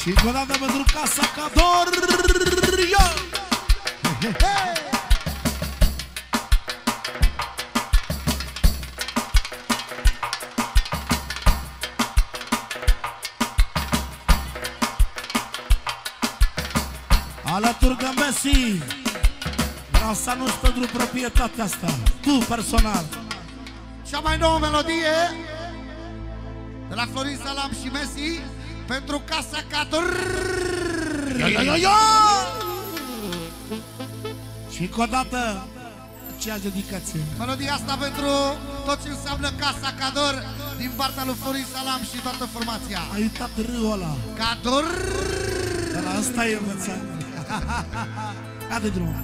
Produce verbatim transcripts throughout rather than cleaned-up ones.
Și încă o dată pentru Casa Cador. Alături de Messi. Vreau să anunț pentru proprietatea asta, tu personal. Cea mai nouă melodie de la Florin Salam și Messi pentru Casa Cador. Ia, ia, ia, ia! Și încă o dată aceeași dedicație. Melodia asta pentru tot ce înseamnă Casa Cador din partea lui Florin Salam și toată formația. Ai uitat râul ăla. Cador. Dar asta e învățat. Ia-de drumul.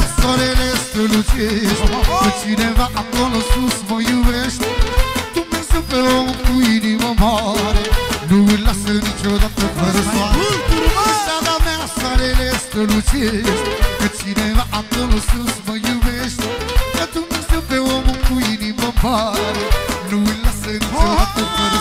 Cu cineva acolo sus mă iubește, Dumnezeu Dumnezeu pe om cu inimă mare nu îl lasă niciodată fără soare. În strada mea soarele strălucește, că cineva acolo sus mă iubește. Că Dumnezeu pe om cu inimă mare nu îl lasă niciodată fără